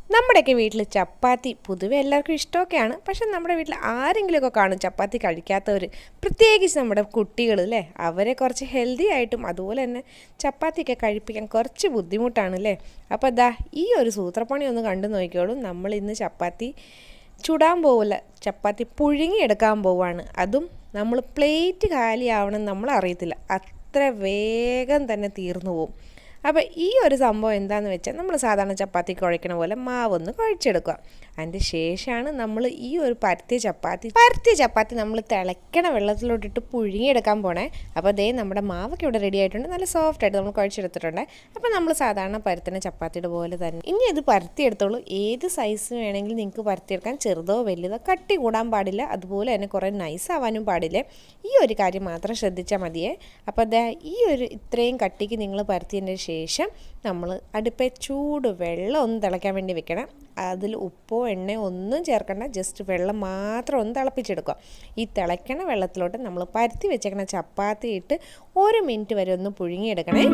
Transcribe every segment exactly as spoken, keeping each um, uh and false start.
നമ്മുടെയൊക്കെ വീട്ടിൽ ചപ്പാത്തി പൊതുവെ എല്ലാവർക്കും ഇഷ്ടമൊക്കെയാണ്. പക്ഷെ നമ്മുടെ വീട്ടിൽ ആരെങ്കിലുമൊക്കെ കാണും ചപ്പാത്തി കഴിക്കാത്തവർ, പ്രത്യേകിച്ച് നമ്മുടെ കുട്ടികൾ അല്ലേ. അവരെ കുറച്ച് ഹെൽത്തി ആയിട്ടും അതുപോലെ തന്നെ ചപ്പാത്തിയൊക്കെ കഴിപ്പിക്കാൻ കുറച്ച് ബുദ്ധിമുട്ടാണ് അല്ലേ. അപ്പോൾ ദാ ഈ ഒരു സൂത്രപ്പണി ഒന്ന് കണ്ടു നോക്കിയോളൂ. നമ്മൾ ഇന്ന് ചപ്പാത്തി ചുടാൻ പോവില്ല, ചപ്പാത്തി പുഴുങ്ങിയെടുക്കാൻ പോവാണ്. അതും നമ്മൾ പ്ലേറ്റ് കാലിയാവണം നമ്മൾ അറിയത്തില്ല, അത്ര വേഗം തന്നെ തീർന്നു പോവും. അപ്പോൾ ഈ ഒരു സംഭവം എന്താണെന്ന് വെച്ചാൽ നമ്മൾ സാധാരണ ചപ്പാത്തി കുഴക്കണ പോലെ മാവൊന്ന് കുഴച്ചെടുക്കുക. അതിൻ്റെ ശേഷമാണ് നമ്മൾ ഈ ഒരു പരത്തിയ ചപ്പാത്തി പരത്തിയ ചപ്പാത്തി നമ്മൾ തിളയ്ക്കണ വെള്ളത്തിലോട്ടിട്ട് പുഴുങ്ങിയെടുക്കാൻ പോണേ. അപ്പോൾ അതേ നമ്മുടെ മാവൊക്കെ ഇവിടെ റെഡി ആയിട്ടുണ്ട്, നല്ല സോഫ്റ്റ് ആയിട്ട് നമ്മൾ കുഴച്ചെടുത്തിട്ടുണ്ട്. അപ്പോൾ നമ്മൾ സാധാരണ പരത്തുന്ന ചപ്പാത്തിയുടെ പോലെ തന്നെ ഇനി അത് പരത്തിയെടുത്തോളൂ. ഏത് സൈസ് വേണമെങ്കിലും നിങ്ങൾക്ക് പരത്തിയെടുക്കാൻ, ചെറുതോ വലുതോ, കട്ടി കൂടാൻ പാടില്ല, അതുപോലെ തന്നെ കുറേ നൈസ് ആവാനും പാടില്ല. ഈ ഒരു കാര്യം മാത്രം ശ്രദ്ധിച്ചാൽ മതിയേ. അപ്പോൾ അതാ ഈ ഒരു ഇത്രയും കട്ടിക്ക് നിങ്ങൾ പരത്തിയതിൻ്റെ ശേഷം നമ്മൾ അടുപ്പേ ചൂട് വെള്ളം ഒന്ന് തിളയ്ക്കാൻ വേണ്ടി വെക്കണം. അതിൽ ഉപ്പോ എണ്ണയോ ഒന്നും ചേർക്കണ്ട, ജസ്റ്റ് വെള്ളം മാത്രം ഒന്ന് തിളപ്പിച്ചെടുക്കുക. ഈ തിളയ്ക്കണ വെള്ളത്തിലോട്ട് നമ്മൾ പരത്തി വെച്ചേക്കണ ചപ്പാത്തി ഇട്ട് ഒരു മിനിറ്റ് വരെ ഒന്ന് പുഴുങ്ങിയെടുക്കണേ.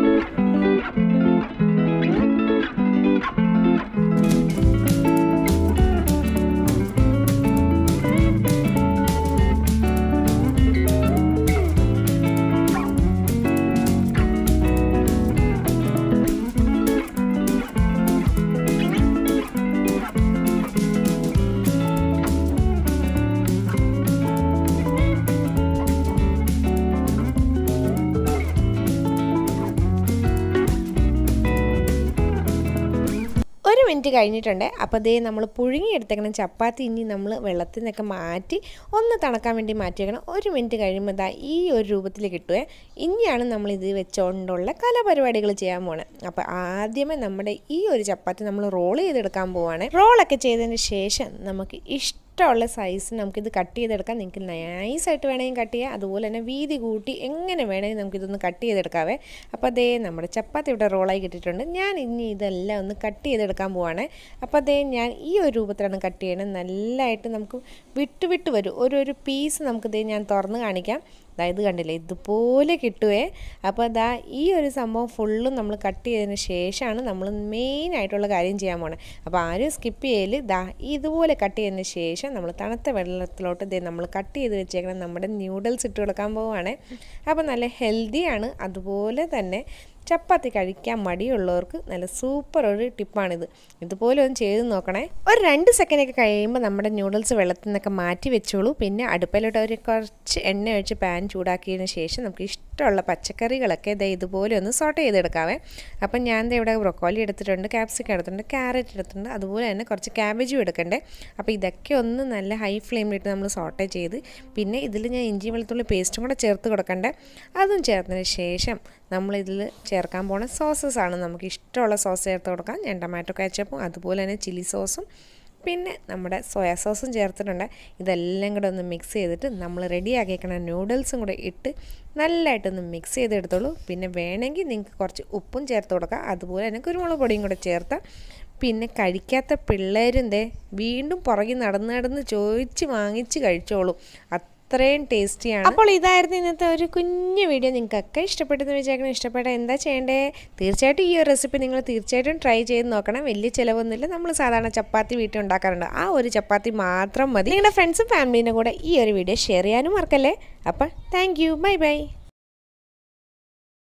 ഒരു മിനിറ്റ് കഴിഞ്ഞിട്ടുണ്ട്. അപ്പോൾ ദേ നമ്മൾ പുഴുങ്ങിയെടുത്തേക്കണം ചപ്പാത്തി ഇനി നമ്മൾ വെള്ളത്തിൽ നിന്നൊക്കെ മാറ്റി ഒന്ന് തണുക്കാൻ വേണ്ടി മാറ്റി വെക്കണം. ഒരു മിനിറ്റ് കഴിയുമ്പോൾ ദാ ഈ ഒരു രൂപത്തിൽ കിട്ടുവേ. ഇനിയാണ് നമ്മൾ ഇത് വെച്ചുകൊണ്ടുള്ള കലാപരിപാടികൾ ചെയ്യാൻ പോണത്. അപ്പോൾ ആദ്യമേ നമ്മുടെ ഈ ഒരു ചപ്പാത്തി നമ്മൾ റോൾ ചെയ്തെടുക്കാൻ പോവാണ്. റോളൊക്കെ ചെയ്തതിന് ശേഷം നമുക്ക് ഇഷ്ടം ഇഷ്ടമുള്ള സൈസ് നമുക്കിത് കട്ട് ചെയ്തെടുക്കാം. നിങ്ങൾക്ക് നൈസായിട്ട് വേണമെങ്കിൽ കട്ട് ചെയ്യാം, അതുപോലെ തന്നെ വീതി കൂട്ടി എങ്ങനെ വേണമെങ്കിൽ നമുക്കിതൊന്ന് കട്ട് ചെയ്തെടുക്കാവേ. അപ്പോൾ അതേ നമ്മുടെ ചപ്പാത്തി ഇവിടെ റോളായി കിട്ടിയിട്ടുണ്ട്. ഞാൻ ഇനി ഇതെല്ലാം ഒന്ന് കട്ട് ചെയ്തെടുക്കാൻ പോവാണ്. അപ്പോൾ അതേ ഞാൻ ഈ ഒരു രൂപത്തിലാണ് കട്ട് ചെയ്യണത്. നല്ലതായിട്ട് നമുക്ക് വിട്ട് വിട്ട് വരും. ഒരു ഒരു പീസ് നമുക്കിതേ ഞാൻ തുറന്ന് കാണിക്കാം. അതായത് കണ്ടില്ലേ, ഇതുപോലെ കിട്ടുവേ. അപ്പോൾ അതാ ഈ ഒരു സംഭവം ഫുള്ളും നമ്മൾ കട്ട് ചെയ്തതിന് ശേഷമാണ് നമ്മൾ മെയിനായിട്ടുള്ള കാര്യം ചെയ്യാൻ പോണത്. അപ്പോൾ ആരും സ്കിപ്പ് ചെയ്യൽ. ദാ ഇതുപോലെ കട്ട് ചെയ്തതിന് ശേഷം നമ്മൾ തണുത്ത വെള്ളത്തിലോട്ട് ഇതേ നമ്മൾ കട്ട് ചെയ്ത് വെച്ചേക്കണം നമ്മുടെ ന്യൂഡിൽസ് ഇട്ട് കൊടുക്കാൻ പോവുകയാണ്. അപ്പോൾ നല്ല ഹെൽത്തിയാണ്, അതുപോലെ തന്നെ ചപ്പാത്തി കഴിക്കാൻ മടിയുള്ളവർക്ക് നല്ല സൂപ്പർ ഒരു ടിപ്പാണിത്. ഇതുപോലെ ഒന്ന് ചെയ്ത് നോക്കണേ. ഒരു രണ്ട് സെക്കൻഡൊക്കെ കഴിയുമ്പോൾ നമ്മുടെ ന്യൂഡിൽസ് വെള്ളത്തിൽ നിന്നൊക്കെ മാറ്റി വെച്ചോളൂ. പിന്നെ അടുപ്പിലോട്ട് ഒരു കുറച്ച് എണ്ണ ഒഴിച്ച് പാൻ ചൂടാക്കിയതിന് ശേഷം നമുക്ക് ഇഷ്ടമുള്ള പച്ചക്കറികളൊക്കെ ഇതേ ഇതുപോലെ ഒന്ന് സോട്ട് ചെയ്തെടുക്കാവേ. അപ്പം ഞാൻ ദേ ഇവിടെ ബ്രൊക്കോലി എടുത്തിട്ടുണ്ട്, ക്യാപ്സിക്കം എടുത്തിട്ടുണ്ട്, ക്യാരറ്റ് എടുത്തിട്ടുണ്ട്, അതുപോലെ തന്നെ കുറച്ച് ക്യാബേജും എടുക്കണ്ടേ. അപ്പോൾ ഇതൊക്കെ ഒന്ന് നല്ല ഹൈ ഫ്ലെയിമിലിട്ട് നമ്മൾ സോട്ടേ ചെയ്ത് പിന്നെ ഇതിൽ ഞാൻ ഇഞ്ചി വെളുത്തുള്ളി പേസ്റ്റും കൂടെ ചേർത്ത് കൊടുക്കണ്ടേ. അതും ചേർത്തതിന് ശേഷം നമ്മളിതിൽ ചേർക്കാൻ പോണ സോസസ് ആണ്. നമുക്ക് ഇഷ്ടമുള്ള സോസ് ചേർത്ത് കൊടുക്കാം. ഞാൻ ടൊമാറ്റോ കെച്ചപ്പും അതുപോലെ തന്നെ ചില്ലി സോസും പിന്നെ നമ്മുടെ സോയാ സോസും ചേർത്തിട്ടുണ്ട്. ഇതെല്ലാം കൂടെ ഒന്ന് മിക്സ് ചെയ്തിട്ട് നമ്മൾ റെഡിയാക്കിയേക്കണ നൂഡിൽസും കൂടെ ഇട്ട് നല്ലതായിട്ടൊന്ന് മിക്സ് ചെയ്തെടുത്തോളൂ. പിന്നെ വേണമെങ്കിൽ നിങ്ങൾക്ക് കുറച്ച് ഉപ്പും ചേർത്ത് കൊടുക്കാം, അതുപോലെ തന്നെ കുരുമുളക് പൊടിയും കൂടെ ചേർത്താൽ. പിന്നെ കഴിക്കാത്ത പിള്ളേരും ദേ വീണ്ടും പുറകിൽ നടന്ന് നടന്ന് ചോദിച്ച് വാങ്ങിച്ച് കഴിച്ചോളൂ. അത്രയും ടേസ്റ്റിയാണ്. അപ്പോൾ ഇതായിരുന്നു ഇന്നത്തെ ഒരു കുഞ്ഞു വീഡിയോ. നിങ്ങൾക്കൊക്കെ ഇഷ്ടപ്പെട്ടെന്ന് വിചാരിക്കണം. ഇഷ്ടപ്പെട്ട എന്താ ചെയ്യേണ്ടേ? തീർച്ചയായിട്ടും ഈ ഒരു റെസിപ്പി നിങ്ങൾ തീർച്ചയായിട്ടും ട്രൈ ചെയ്ത് നോക്കണം. വലിയ ചിലവൊന്നുമില്ല. നമ്മൾ സാധാരണ ചപ്പാത്തി വീട്ടിൽ ഉണ്ടാക്കാറുണ്ട്, ആ ഒരു ചപ്പാത്തി മാത്രം മതി. നിങ്ങളുടെ ഫ്രണ്ട്സും ഫാമിലീൻ്റെ കൂടെ ഈ ഒരു വീഡിയോ ഷെയർ ചെയ്യാനും മറക്കല്ലേ. അപ്പോൾ താങ്ക് യു, ബൈ ബൈ.